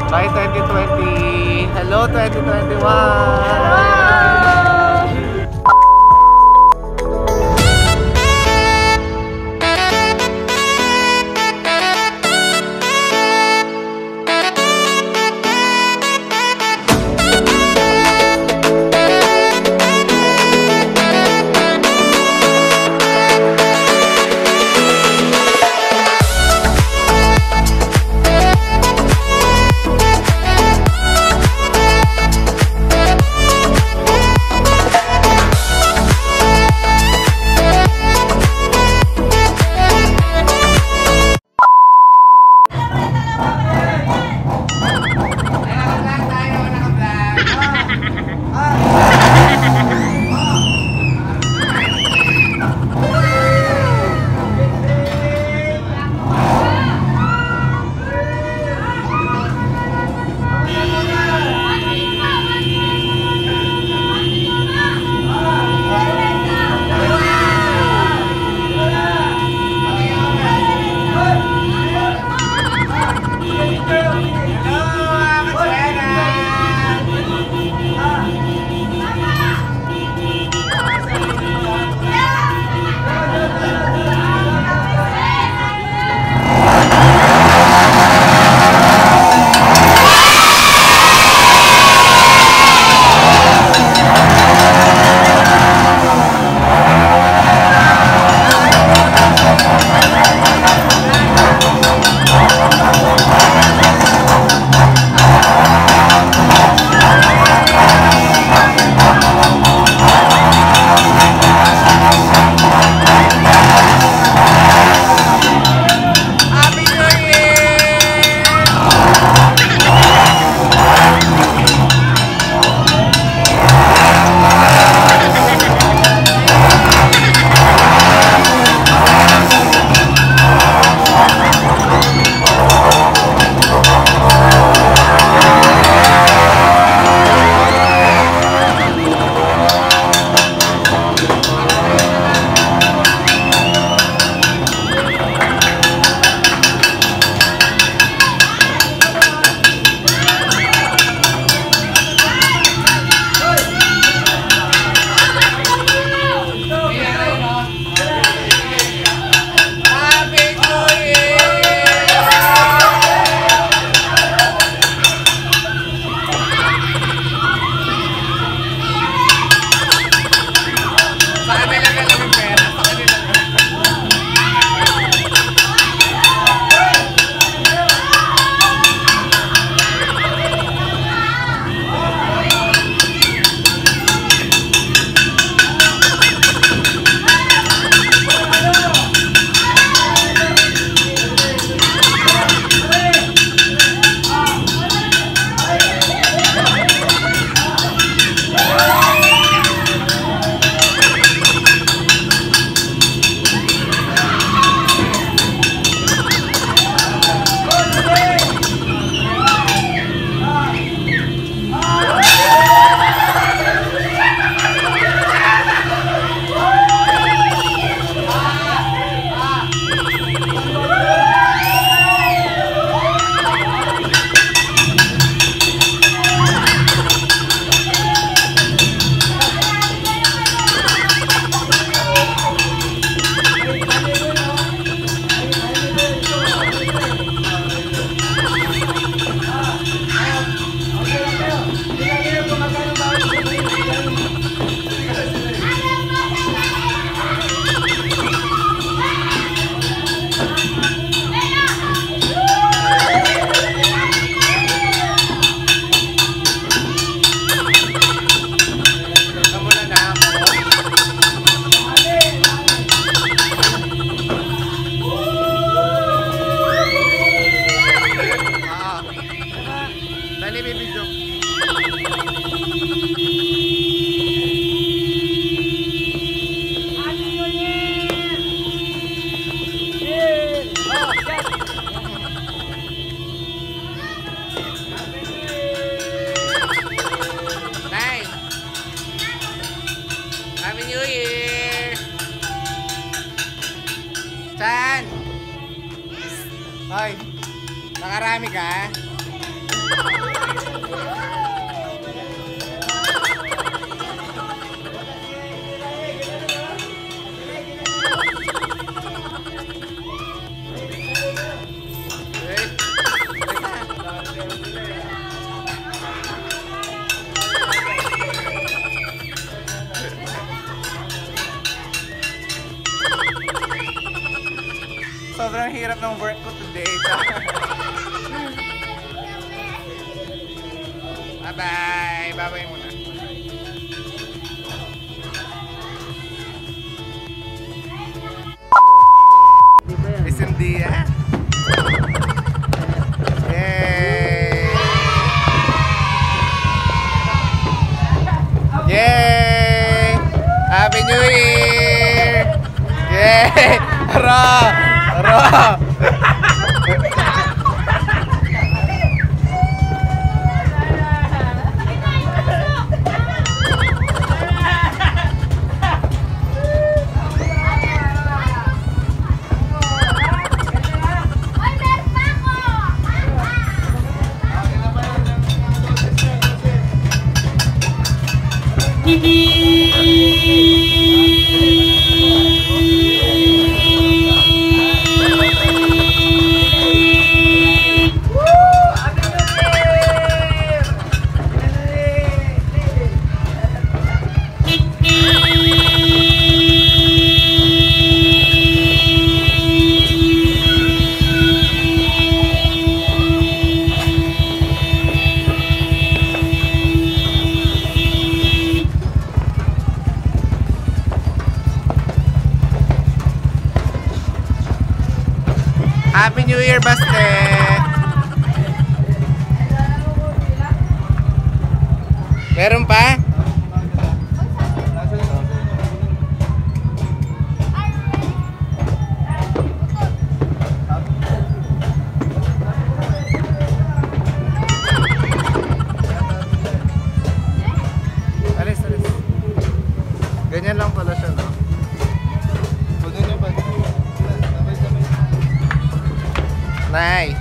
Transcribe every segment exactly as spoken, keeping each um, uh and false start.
Bye twenty twenty! Hello twenty twenty-one! Hello! Chan! Hoy! Nakarami ka? Sobrang hirap ng work ko today. Bye-bye! Bye-bye muna. Isang dia. Yay! Yay! Happy New Year! Yay! Hurra! Hurra! Happy New Year, Baste! Meron pa? Alis, alis. Ganyan lang pala siya, no? Nay.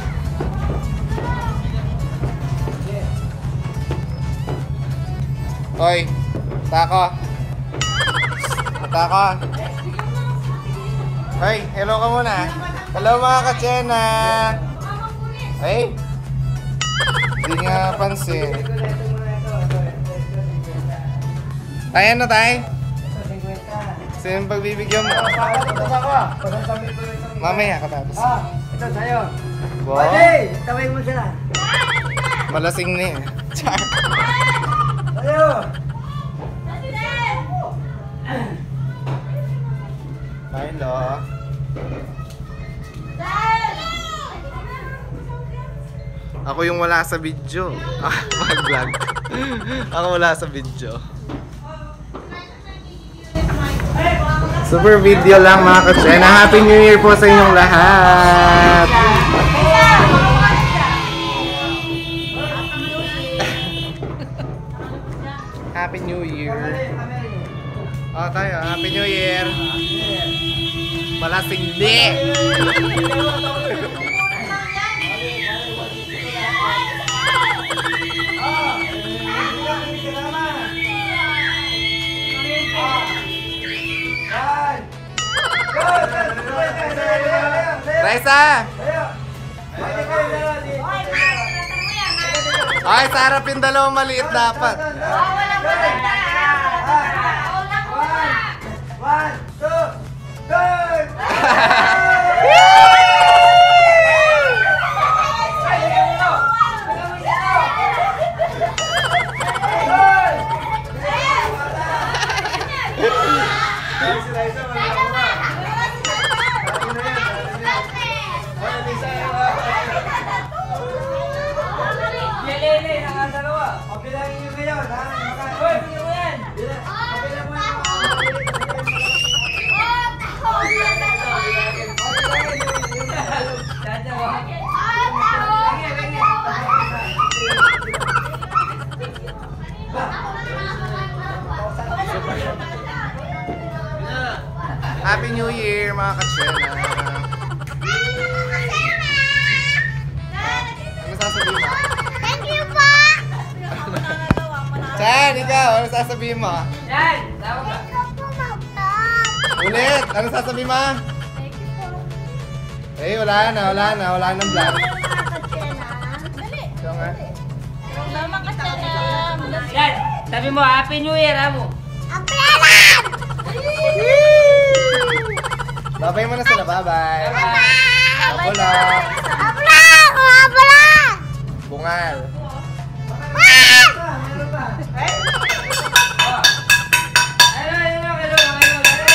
Hoy, tako. Tako. Hoy, hello ka muna. Hello mga kachena. Hey. Hindi nga pansin. Tayo na tayo. Sino pagbibigyan mo? Mamaya katapos. Ito sa'yo. Wow. Pwede! Tawin mo sila. Malasing ni. Char. Sa'yo! Milo. Ako yung wala sa video. Ah, mag-vlog. Ako wala sa video. Super video lang mga katsena. Happy New Year po sa inyong lahat. Happy New Year. Oh, tayo. Happy New Year. Malasing di. Raisa! Ay, sa harap yung dalawang maliit dapat. One, two, three! Lele, nakadalawa. O, bilangin nyo ngayon, ha? Hoy, bilangin mo yan. ano sasabihin mo? Yan! Tawag ka. Ulit! Ano sasabihin mo? Eh, wala na, wala na, wala nang vlog. Ito nga. Yan! Sabi mo, Happy New Year, ha mo? Babay mo na sila, bye-bye. Bye-bye! Abulak. Bungal. Ano, ano, ano, ano, ano?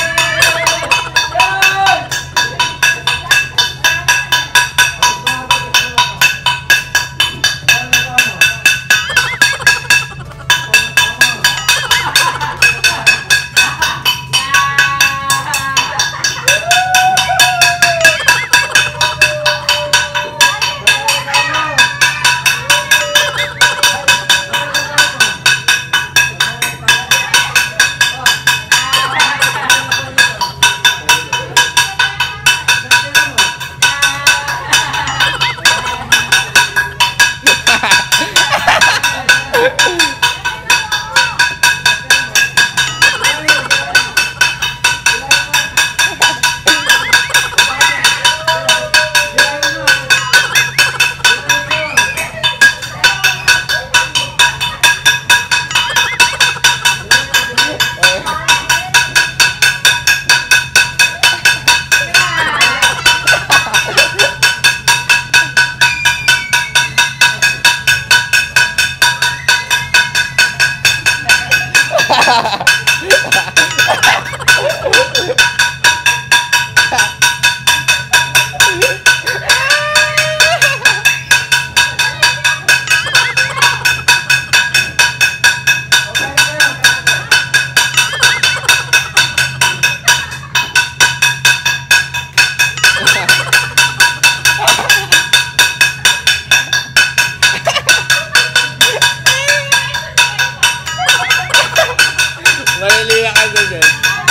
Maliliya ka dyan.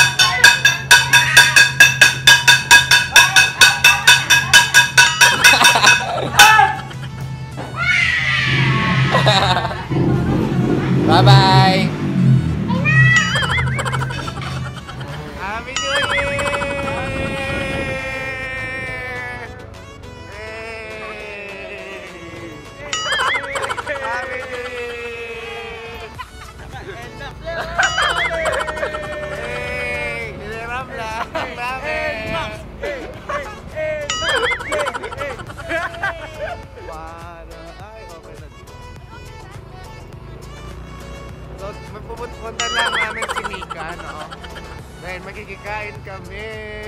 Bye-bye! Happy New Year! Happy New Year! Hey! Hiniram lang namin! Paano? Ay, okay na dito. So, may pupunta lang namin si Mika, no? Dahil magkikikain kami.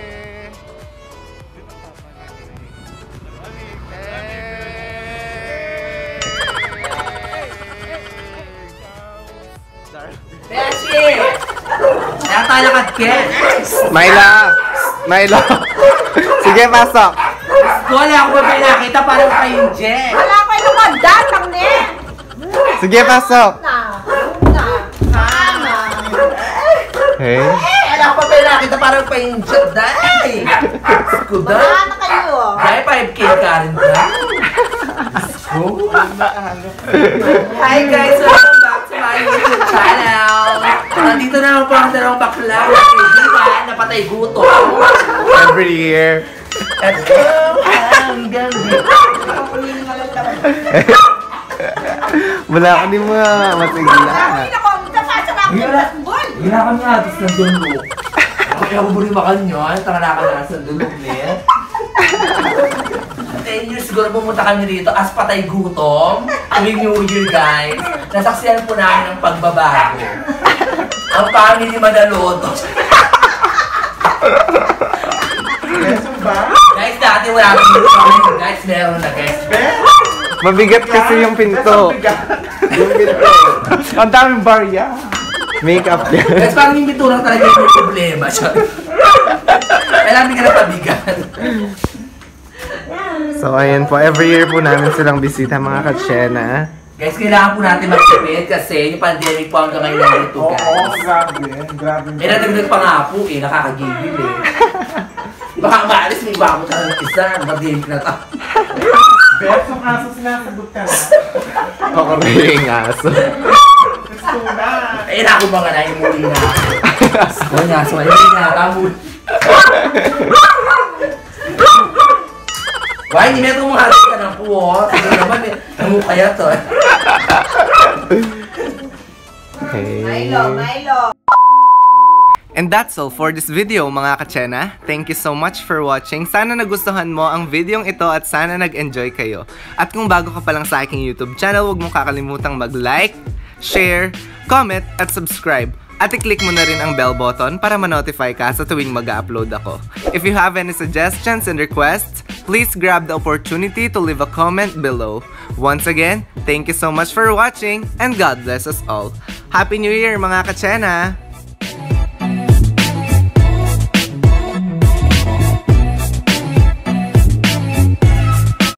Beshi! Kaya tayo nakadkit! Myla! Myla! Sige, pasok! Wala ako ba pinakita parang kayong Jet? Wala kayo lumandang lang ne. Sige, pasok! Na. Na. Sana. Hey? Wala ako ba pinakita parang kayong Jet, dahil! Skuda! Wala na kayo. Dahil five K ka rin ba? Go! Hi guys! Welcome back to my YouTube channel! Nandito na ako ang dalawang bakla na kaibigan na patay guto. Every year. At go! Ang ganda! Wala ka din mga masigla. Ay, nako, magkapasa na ako ng basketball. Ginakan nga, tapos ng dulo. Kaya ako buri makan nyo, tangalakan na sa dulog niya. ten years siguro pumunta kami dito as patay gutom. Tuwing New Year guys, nasaksiyan po namin ang pagbabago. Ang pangit ni Madaloto. Guys, dati wala kami dito. Guys, meron na guys. Mabigat kasi yung pinto. Yung pinto. Ang daming barya. Makeup yan. Guys, parang yung pinturang talaga yung problema siya. Kailangan ka na pabigat. So ayan po, every year po namin silang bisita mga katsena. Guys, kailangan po natin magtipid kasi yung pandemic po hanggang ngayon nandito guys. Oo, grabe. Grabe. Eh, nadagdag pa nga po eh, nakakagigil eh. Baka maalis, may iba ako talagang isa, mag-game na ta. Beso kaso sinasagot ka na. Ako rin yung aso. Gusto na. Eh, na ako mga naimuli na. O nga, so ayun na, tamul. Ba, hindi na itong mahati ka ng puwo. Sige naman eh, namukaya to eh. Milo, Milo. And that's all for this video mga kachena. Thank you so much for watching. Sana nagustuhan mo ang videong ito at sana nag-enjoy kayo. At kung bago ka pa lang sa aking YouTube channel, huwag mong kakalimutang mag-like, share, comment, at subscribe. At i-click mo na rin ang bell button para ma-notify ka sa tuwing mag-upload ako. If you have any suggestions and requests, please grab the opportunity to leave a comment below. Once again, thank you so much for watching and God bless us all. Happy New Year mga kachena!